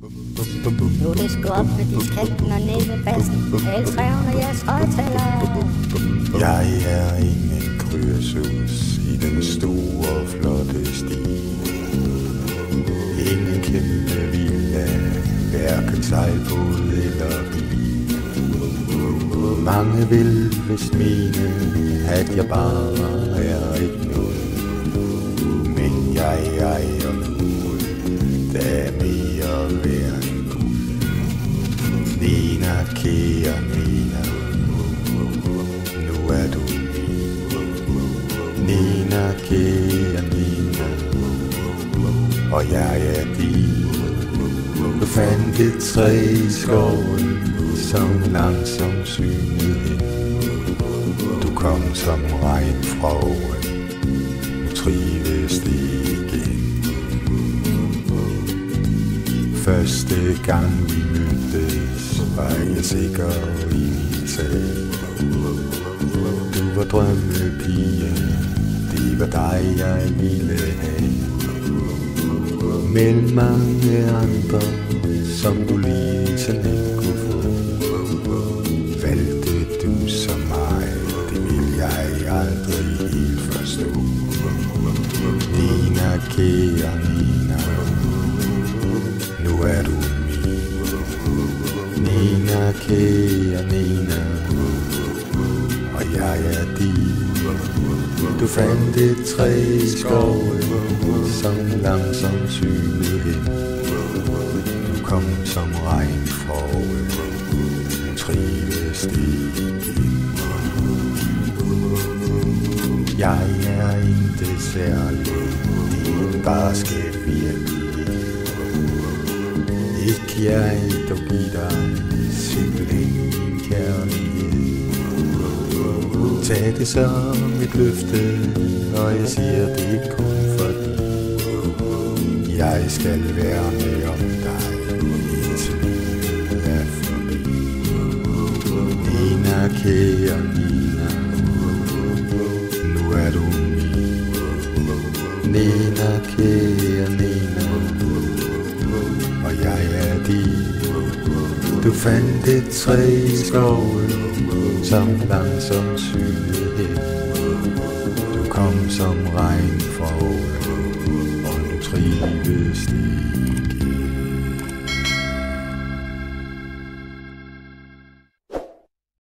Nu er det sgu op med diskanten og ned med bassen. Alle trævne jeres højtaler. Jeg er ingen krydsus i den store flotte sti. Ingen kæmpe villa, hverken sejlbåd eller bil. Mange vil vist mene, at jeg bare er et nul. Men jeg ejer noget, der er mere værd end guld. Nina, kære Nina, nu er du min. Nina, kære Nina, og jeg er din. Du fandt et træ i skoven, som langsomt synede hen. Du kom som regn fra oven, nu trives det igen. Første gang vi mødtes, var jeg sikker i mit sag. Du var drømmepige, det var dig jeg ville have. Mellem mange andre, som du lige så let kunne få, valgte du som mig, det vil jeg aldrig helt forstå. Nina, kære Nina, nu er du min. Nina, kære Nina, og jeg er din. Du fandt et træ i skoven, som langsomt synede hen. Du kom som regn fra oven, nu trives det igen. Jeg er intet særligt, din barske virkelighed. Ikke jeg dog give dig simpelthen min kærlighed. Tag det som et løfte, og jeg siger det kun fordi jeg skal være med om dig, indtil livet er forbi. Nina, kære Nina, nu er du min. Nina, kære Nina, og jeg er din. Du fandt et træ i skoven, som langsomt synede hen. Du kom som regn fra oven, og nu trives det igen.